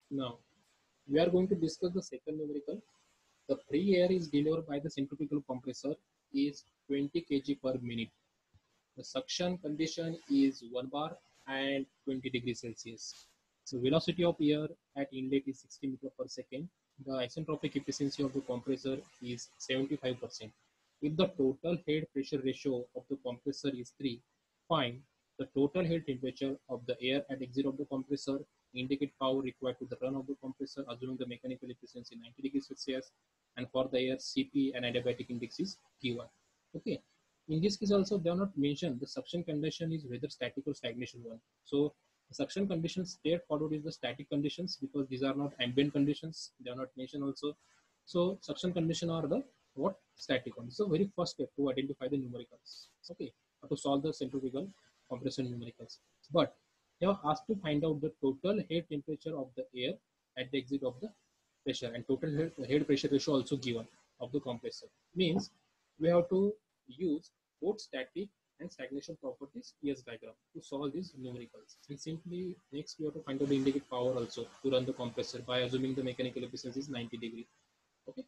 Now we are going to discuss the second numerical. The free air is delivered by the centrifugal compressor is 20 kg per minute. The suction condition is 1 bar and 20 degrees Celsius. The velocity of air at inlet is 60 meter per second. The isentropic efficiency of the compressor is 75%. If the total head pressure ratio of the compressor is 3, find the total head temperature of the air at exit of the compressor, indicate power required to the run of the compressor, assuming the mechanical efficiency 90 degrees Celsius, and for the air CP and adiabatic index is given. Okay. In this case also they are not mentioned the suction condition is whether static or stagnation one. So the suction conditions straightforward is the static conditions because these are not ambient conditions. They are not mentioned also. So suction condition are the what static one. So very first step to identify the numericals. Okay, to solve the centrifugal compression numericals. But they are asked to find out the total head temperature of the air at the exit of the pressure and total head pressure ratio also given of the compressor. Means we have to use both static and stagnation properties TS diagram to solve these numericals. And simply next we have to find out the indicate power also to run the compressor by assuming the mechanical efficiency is 90 degree. Okay.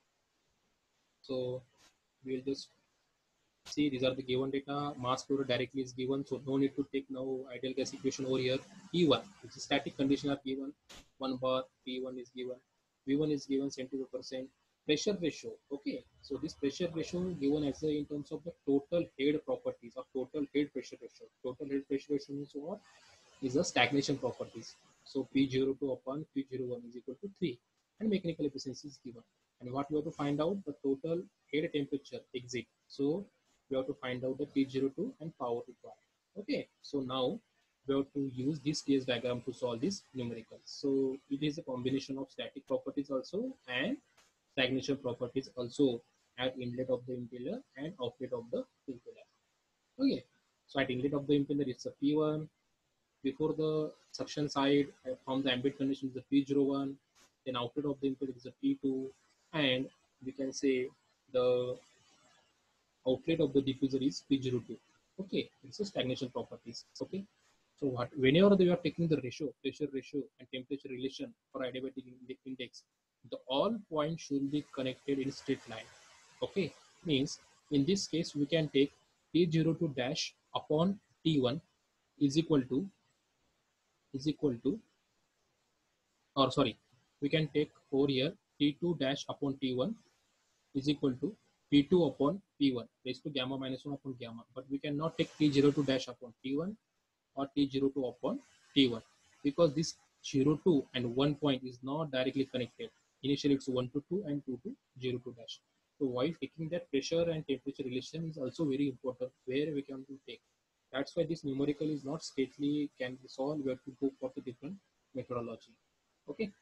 So we'll just see these are the given data. Mass flow directly is given, so no need to take now ideal gas equation over here. P1, which is static condition are given. 1 bar, P1 is given. V1 is given 75%. Pressure ratio. Okay, so this pressure ratio given as in terms of the total head properties or total head pressure ratio. Total head pressure ratio means what? Is the stagnation properties. So P02 upon P01 is equal to 3 and mechanical efficiency is given. And what we have to find out the total head temperature exit. So we have to find out the P02 and power required. Okay, so now we have to use this TS diagram to solve this numericals. So it is a combination of static properties also and stagnation properties also at inlet of the impeller and outlet of the impeller. Okay, so at inlet of the impeller it's a P1. Before the suction side from the ambient condition is the P01, then outlet of the impeller is a P2, and we can say the outlet of the diffuser is P02. Okay, it's a stagnation properties. Okay, so what whenever we are taking the ratio, pressure ratio and temperature relation for adiabatic index, the all points should be connected in straight line. Okay, means in this case we can take T02 dash upon T1 is equal to or sorry, we can take over here T2 dash upon T1 is equal to P2 upon P1 raised to gamma minus 1 upon gamma, but we cannot take T02 dash upon T1 or T02 upon T1 because this 02 and 1 point is not directly connected. Initially it's 1 to 2 and 2 to 02 dash. So while taking that pressure and temperature relation is also very important where we can take. That's why this numerical is not straightly can be solved. We have to go for the different methodology. Okay.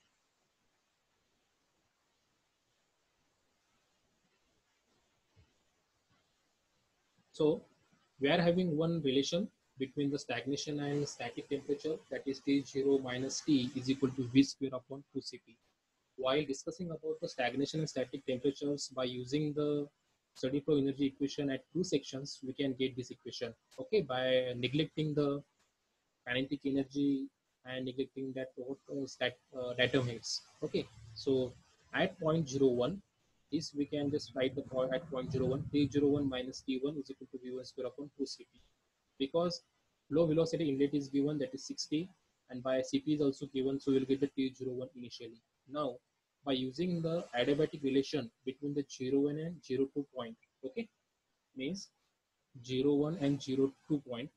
So we are having one relation between the stagnation and static temperature, that is T0 minus T is equal to V square upon 2Cp. While discussing about the stagnation and static temperatures by using the steady flow energy equation at two sections, we can get this equation. Okay, by neglecting the kinetic energy and neglecting that datum heads. Okay, so at 0.01, this we can just write the point at 0.01, T01 minus T1 is equal to V1 square upon 2Cp. Because low velocity inlet is given, that is 60, and by Cp is also given, so we'll get the T01 initially. Now, by using the adiabatic relation between the 01 and 02 point, okay, means 01 and 02 point,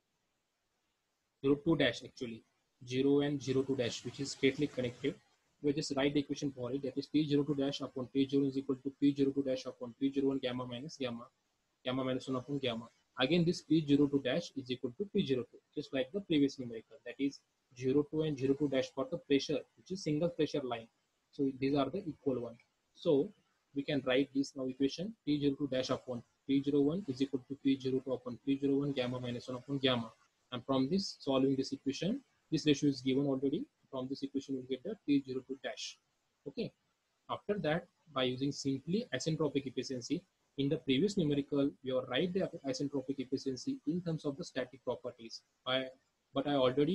02 dash actually 0 and 02 dash, which is straightly connected. We just write the equation for it, that is T02 dash upon T0 is equal to P02 dash upon P01 gamma minus gamma, gamma minus 1 upon gamma. Again this P02 dash is equal to P02, just like the previous numerical, that is 02 and 02 dash for the pressure, which is single pressure line. So these are the equal one. So we can write this now equation T02 dash upon T01 is equal to P02 upon P01 gamma minus 1 upon gamma. And from this, solving this equation, this ratio is given already. From this equation, we'll get the T02 dash. Okay. After that, by using simply isentropic efficiency, in the previous numerical, we will write the isentropic efficiency in terms of the static properties. But I already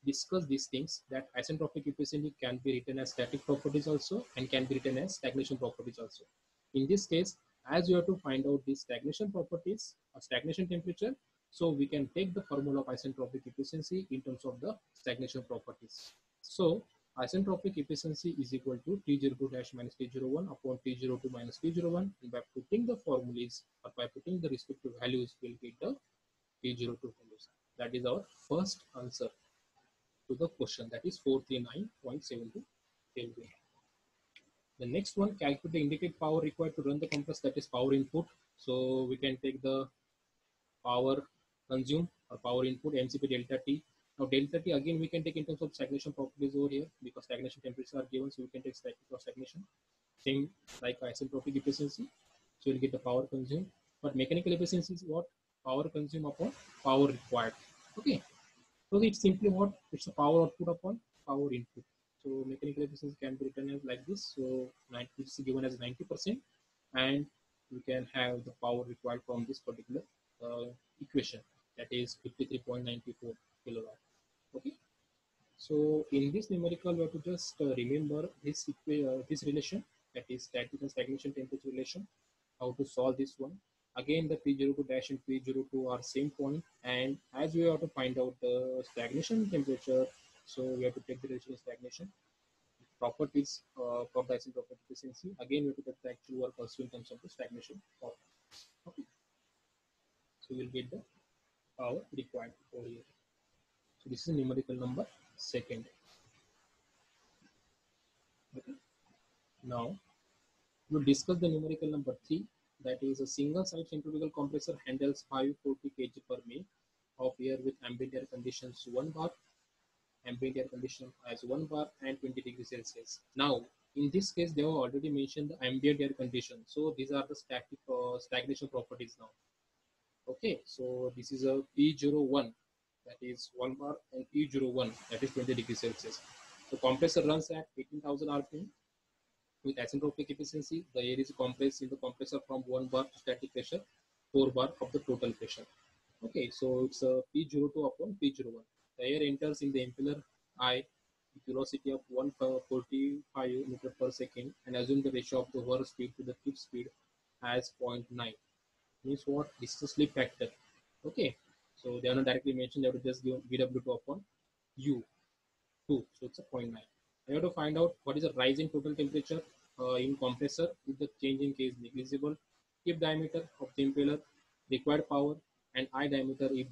discuss these things, that isentropic efficiency can be written as static properties also and can be written as stagnation properties also. In this case, as you have to find out these stagnation properties or stagnation temperature, so we can take the formula of isentropic efficiency in terms of the stagnation properties. So isentropic efficiency is equal to T02 dash minus T01 upon T02 minus T01, and by putting the formulas or by putting the respective values, we'll get the T02 values. That is our first answer to the question, that is 439.72 Kelvin. The next one, calculate the indicated power required to run the compressor, that is power input. So we can take the power consumed or power input MCP delta T. Now delta T again we can take in terms of stagnation properties over here, because stagnation temperatures are given, so we can take stagnation. Same like isentropic efficiency. So you'll get the power consumed. But mechanical efficiency is what? Power consumed upon power required. Okay. So it's simply what? It's the power output upon power input. So mechanical efficiency can be written as like this. So 90 is given as 90%, and we can have the power required from this particular equation, that is 53.94 kilowatt. Okay. So in this numerical, we have to just remember this relation, that is static and stagnation temperature relation. How to solve this one? Again, the P02 dash and P02 are same point, and as we have to find out the stagnation temperature, so we have to take the relation of stagnation properties for the isentropic efficiency. Again, we have to take the actual work also in terms of the stagnation property. Okay. So we'll get the power required over here. So this is numerical number second. Okay. Now we'll discuss the numerical number 3, that is a single side centrifugal compressor handles 540 kg per minute of air with ambient air conditions 1 bar, ambient air condition as 1 bar and 20 degrees Celsius. Now in this case they have already mentioned the ambient air condition, so these are the static stagnation properties now. Okay, so this is a P01, that is 1 bar, and P01, that is 20 degrees Celsius. The compressor runs at 18,000 RPM with isentropic efficiency. The air is compressed in the compressor from 1 bar to static pressure 4 bar of the total pressure. Okay, so it's a P02 upon P01. The air enters in the impeller I with velocity of 145 meter per second, and assume the ratio of the whirl speed to the tip speed as 0.9. Means what? This is a slip factor. Okay, so they are not directly mentioned. They have to just give VW2 upon U2, so it's a 0.9. I have to find out what is the rise in total temperature in compressor if the change in K is negligible, if diameter of the impeller, required power, and I diameter if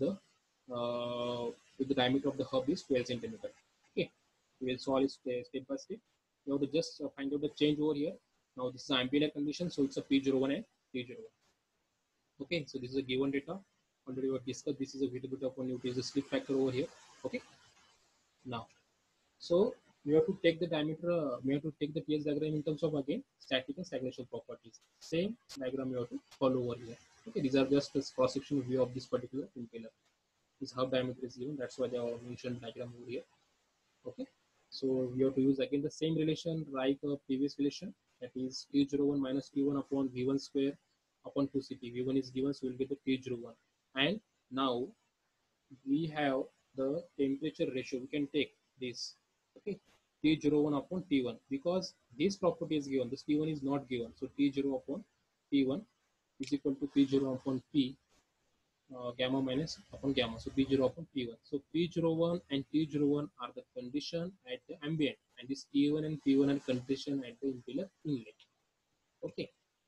the diameter of the hub is 12 centimeter. Okay, we will solve it step by step. You have to just find out the change over here. Now this is ambient air condition, so it's a P01 and P01. Okay, so this is a given data. Already we have discussed. This is a VW upon U2 is the slip factor over here. Okay. Now, so we have to take the diameter. We have to take the TS diagram in terms of again static and stagnation properties. Same diagram you have to follow over here. Okay, these are just a cross-section view of this particular impeller. This hub diameter is given. That's why they are mentioned diagram over here. Okay, so we have to use again the same relation like a previous relation. That is T01 minus T1 upon V1 square upon 2Cp. V1 is given, so we'll get the T01. And now we have the temperature ratio. We can take this. Okay, T01 upon T1, because this property is given. This T1 is not given. So T0 upon T1 is equal to P0 upon P. Gamma minus upon gamma, so P0 upon P1. So P01 and T01 are the condition at the ambient, and this T1 and P1 are condition at the impeller inlet. Okay.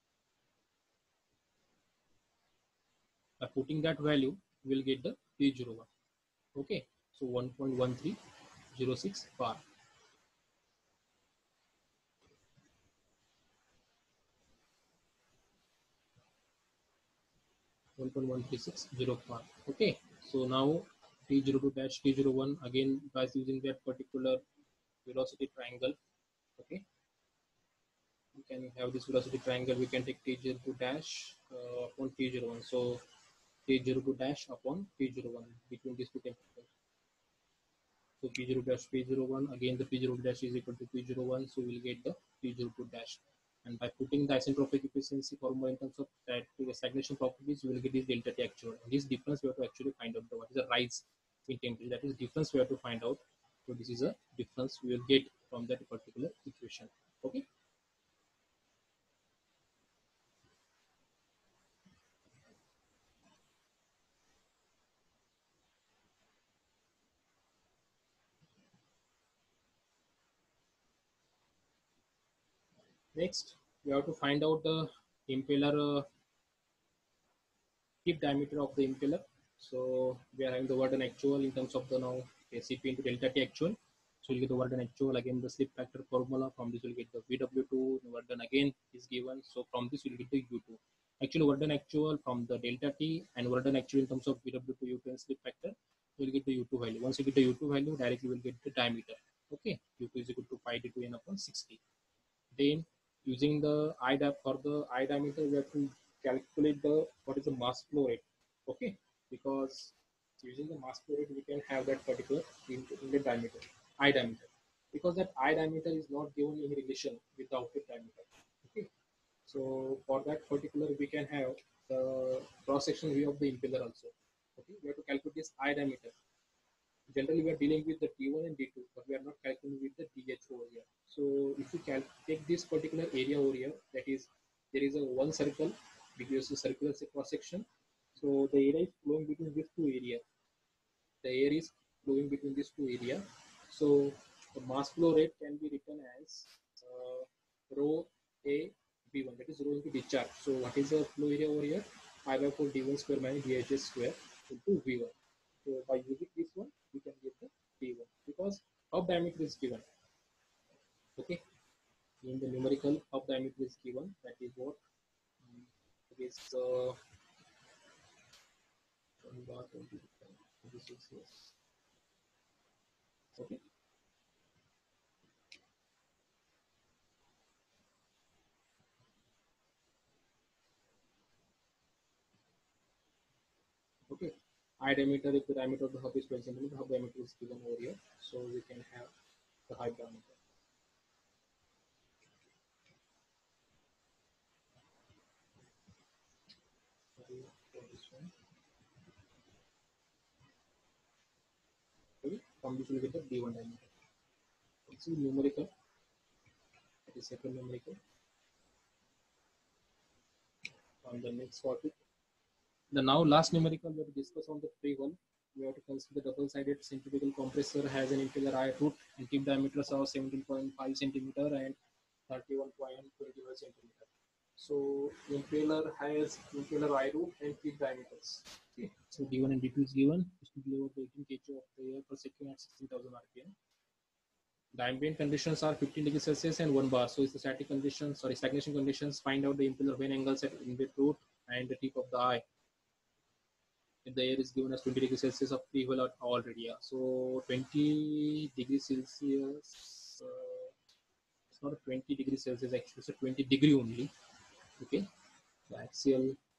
By putting that value, we will get the P01. Okay. So 1.1306 bar. 1.1360 bar. Okay, so now T02 dash T01 again by using that particular velocity triangle. Okay, we can have this velocity triangle. We can take T02 dash upon T01. So T02 dash upon T01 between these two temperatures. So P0 dash P01, again the P0 dash is equal to P01, so we'll get the P02 dash. And by putting the isentropic efficiency formula in terms of that stagnation properties, we will get this delta T actual. And this difference we have to actually find out what is the rise in temperature. That is difference we have to find out. So this is a difference we will get from that particular equation. Okay. Next, we have to find out the impeller tip diameter of the impeller. So we are having the work done actual in terms of the now CP into delta T actual. So you get the work done actual, again the slip factor formula. From this you'll get the VW2, the work done again is given. So from this you'll get the U2. Actually work done actual from the delta T and work done actual in terms of VW2, U2 and slip factor. You'll get the U2 value. Once you get the U2 value, directly you will get the diameter. Okay, U2 is equal to pi d2 n upon 60. Then using the for the I diameter, we have to calculate the what is the mass flow rate. Okay, because using the mass flow rate, we can have that particular in the diameter, I diameter, because that I diameter is not given in relation with the outlet diameter. Okay, so for that particular, we can have the cross section view of the impeller also. Okay, we have to calculate this I diameter. Generally we are dealing with the D1 and D2, but we are not calculating with the DH over here. So if you take this particular area over here, that is, there is a one circle, because a circular cross section. So the area is flowing between these two areas. The air is flowing between these two areas. So the mass flow rate can be written as rho A V1, that is rho into discharge. So what is the flow area over here? I by 4 D1 square minus DHS square into V1. So by using this one, we can get the D1 because hub diameter is given. Okay, in the numerical hub diameter is given. That is what it is. 26 years. Okay. Okay. I diameter, if the diameter of the hub is 20 centimeter, hub diameter is given over here. So we can have the hub diameter. Sorry for this one. Okay. From this we get the D1 diameter. This is numerical. That is second numerical. On the next topic. The now last numerical we have discussed on the free one. We have to consider the double-sided centrifugal compressor has an impeller eye root and tip diameters of 17.5 centimeter and 31.25 centimeter. So impeller has impeller eye root and tip diameters. Okay. So D1 and D2 is given. It should be over 18 kg of the air per second at 16,000 rpm. The ambient conditions are 15 degrees Celsius and 1 bar. So it's the static conditions, sorry, stagnation conditions. Find out the impeller vane angles at inlet root and the tip of the eye. If the air is given as 20 degrees Celsius of free wheel already. Yeah. So 20 degrees Celsius, it's not a 20 degrees Celsius actually, it's a 20 degree only. Okay, the axial